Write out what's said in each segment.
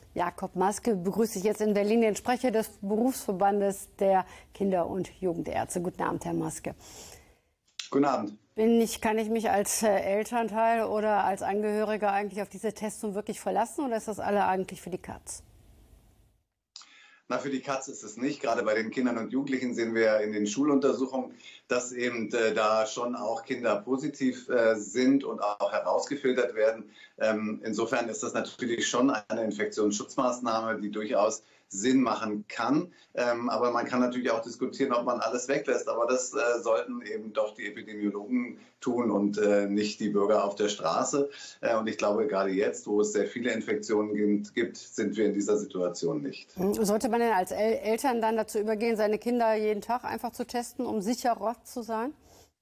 Jakob Maske begrüße ich jetzt in Berlin, den Sprecher des Berufsverbandes der Kinder- und Jugendärzte. Guten Abend, Herr Maske. Guten Abend. Kann ich mich als Elternteil oder als Angehöriger eigentlich auf diese Testung wirklich verlassen oder ist das alle eigentlich für die Katz? Na, für die Katz ist es nicht. Gerade bei den Kindern und Jugendlichen sehen wir in den Schuluntersuchungen, dass eben da schon auch Kinder positiv sind und auch herausgefiltert werden. Insofern ist das natürlich schon eine Infektionsschutzmaßnahme, die durchaus Sinn machen kann. Aber man kann natürlich auch diskutieren, ob man alles weglässt. Aber das sollten eben doch die Epidemiologen tun und nicht die Bürger auf der Straße. Und ich glaube, gerade jetzt, wo es sehr viele Infektionen gibt, sind wir in dieser Situation nicht. Sollte man denn als Eltern dann dazu übergehen, seine Kinder jeden Tag einfach zu testen, um sicherer zu sein?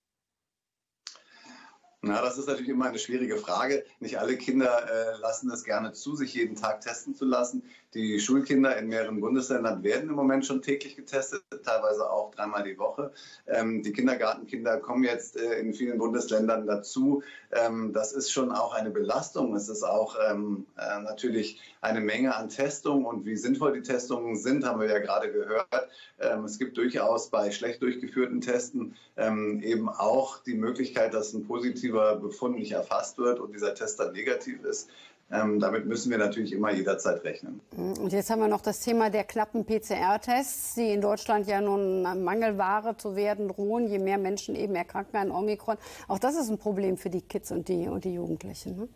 Na, das ist natürlich immer eine schwierige Frage. Nicht alle Kinder lassen es gerne zu, sich jeden Tag testen zu lassen. Die Schulkinder in mehreren Bundesländern werden im Moment schon täglich getestet, teilweise auch dreimal die Woche. Die Kindergartenkinder kommen jetzt in vielen Bundesländern dazu. Das ist schon auch eine Belastung. Es ist auch natürlich eine Menge an Testungen. Und wie sinnvoll die Testungen sind, haben wir ja gerade gehört. Es gibt durchaus bei schlecht durchgeführten Testen eben auch die Möglichkeit, dass ein positiver Befund nicht erfasst wird und dieser Test dann negativ ist. Damit müssen wir natürlich immer jederzeit rechnen. Und jetzt haben wir noch das Thema der knappen PCR-Tests, die in Deutschland ja nun Mangelware zu werden drohen, je mehr Menschen eben erkranken an Omikron. Auch das ist ein Problem für die Kids und die Jugendlichen, ne?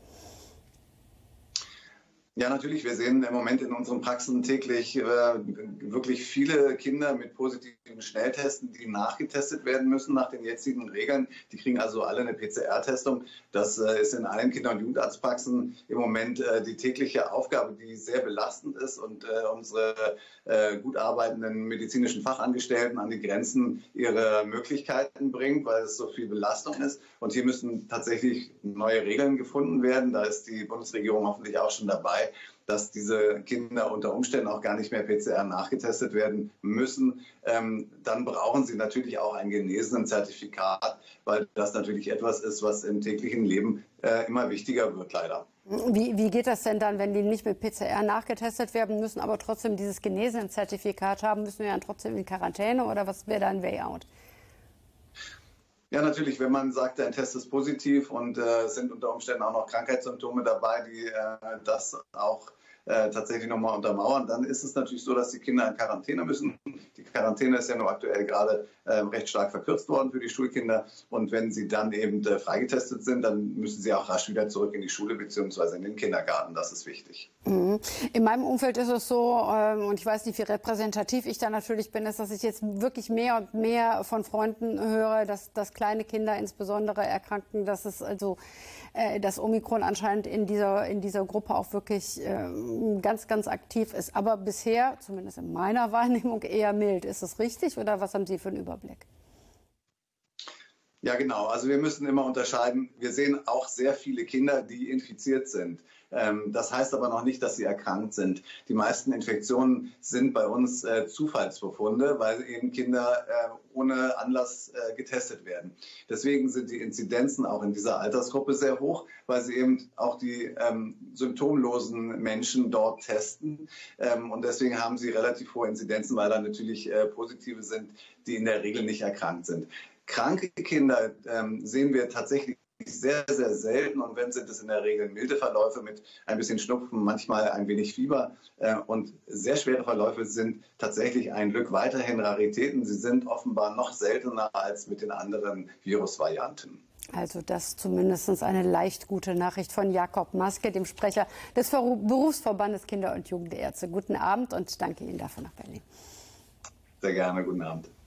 Ja, natürlich. Wir sehen im Moment in unseren Praxen täglich wirklich viele Kinder mit positiven Schnelltesten, die nachgetestet werden müssen nach den jetzigen Regeln. Die kriegen also alle eine PCR-Testung. Das ist in allen Kinder- und Jugendarztpraxen im Moment die tägliche Aufgabe, die sehr belastend ist und unsere gut arbeitenden medizinischen Fachangestellten an die Grenzen ihrer Möglichkeiten bringt, weil es so viel Belastung ist. Und hier müssen tatsächlich neue Regeln gefunden werden. Da ist die Bundesregierung hoffentlich auch schon dabei, dass diese Kinder unter Umständen auch gar nicht mehr PCR nachgetestet werden müssen. Dann brauchen sie natürlich auch ein Genesenen-Zertifikat, weil das natürlich etwas ist, was im täglichen Leben immer wichtiger wird, leider. Wie geht das denn dann, wenn die nicht mit PCR nachgetestet werden müssen, aber trotzdem dieses Genesenen-Zertifikat haben, müssen wir dann trotzdem in Quarantäne oder was wäre da ein Way-out? Ja, natürlich, wenn man sagt, ein Test ist positiv und es sind unter Umständen auch noch Krankheitssymptome dabei, die das auch tatsächlich nochmal untermauern, dann ist es natürlich so, dass die Kinder in Quarantäne müssen. Die Quarantäne ist ja nur aktuell gerade recht stark verkürzt worden für die Schulkinder. Und wenn sie dann eben freigetestet sind, dann müssen sie auch rasch wieder zurück in die Schule bzw. in den Kindergarten. Das ist wichtig. Mhm. In meinem Umfeld ist es so, und ich weiß nicht, wie repräsentativ ich da natürlich bin, ist, dass ich jetzt wirklich mehr und mehr von Freunden höre, dass kleine Kinder insbesondere erkranken, dass es also das Omikron anscheinend in dieser Gruppe auch wirklich ganz, ganz aktiv ist. Aber bisher, zumindest in meiner Wahrnehmung, eher mild. Ist das richtig oder was haben Sie für einen Überblick? Ja, genau. Also wir müssen immer unterscheiden. Wir sehen auch sehr viele Kinder, die infiziert sind. Das heißt aber noch nicht, dass sie erkrankt sind. Die meisten Infektionen sind bei uns Zufallsbefunde, weil eben Kinder ohne Anlass getestet werden. Deswegen sind die Inzidenzen auch in dieser Altersgruppe sehr hoch, weil sie eben auch die symptomlosen Menschen dort testen. Und deswegen haben sie relativ hohe Inzidenzen, weil da natürlich Positive sind, die in der Regel nicht erkrankt sind. Kranke Kinder sehen wir tatsächlich sehr, sehr selten und wenn, sind es in der Regel milde Verläufe mit ein bisschen Schnupfen, manchmal ein wenig Fieber und sehr schwere Verläufe sind tatsächlich ein Glück weiterhin Raritäten. Sie sind offenbar noch seltener als mit den anderen Virusvarianten. Also das zumindest eine leicht gute Nachricht von Jakob Maske, dem Sprecher des Berufsverbandes Kinder- und Jugendärzte. Guten Abend und danke Ihnen dafür nach Berlin. Sehr gerne, guten Abend.